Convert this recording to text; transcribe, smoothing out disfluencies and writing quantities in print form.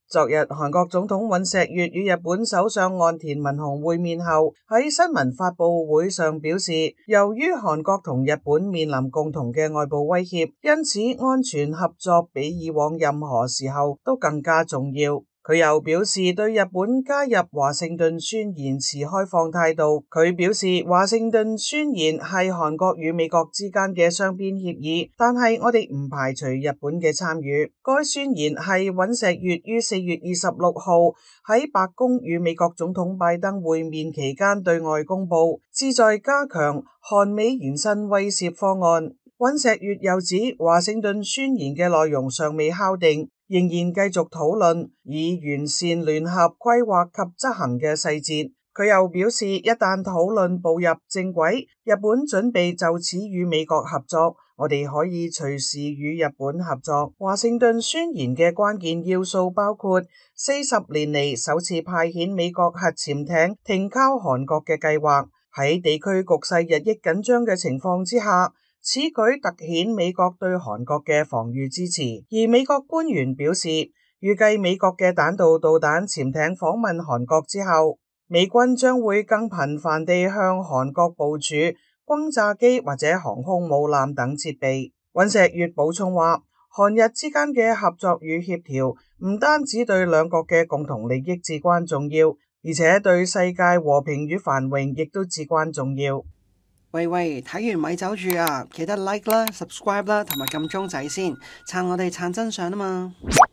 昨日韓國總統尹錫悅與日本首相岸田文雄會面後，喺新聞發佈會上表示，由於韓國同日本面臨共同嘅外部威脅，因此安全合作比以往任何時候都更加重要。佢又表示對日本加入華盛頓宣言持開放態度。佢表示華盛頓宣言係韓國與美國之間嘅雙邊協議，但係我哋唔排除日本嘅參與。該宣言係尹錫悅於4月26號喺白宮與美國總統拜登會面期間對外公佈，旨在加強韓美延伸威懾方案。尹錫悅又指華盛頓宣言嘅內容尚未敲定，仍然繼續討論，以完善聯合規劃及執行嘅細節。佢又表示，一旦討論步入正軌，日本準備就此與美國合作，我哋可以隨時與日本合作。華盛頓宣言嘅關鍵要素包括40年嚟首次派遣美國核潛艇停靠韓國嘅計劃。喺地區局勢日益緊張嘅情況之下，此舉凸顯美國對韓國嘅防禦支持，而美國官員表示，預計美國嘅彈道導彈潛艇訪問韓國之後，美軍將會更頻繁地向韓國部署轟炸機或者航空母艦等設備。尹錫悅補充話，韓日之間嘅合作與協調唔單止對兩國嘅共同利益至關重要，而且對世界和平與繁榮亦都至關重要。 喂，睇完咪走住啊！記得 like 啦、subscribe 啦，同埋撳鐘仔先，撐我哋撐真相啊嘛〜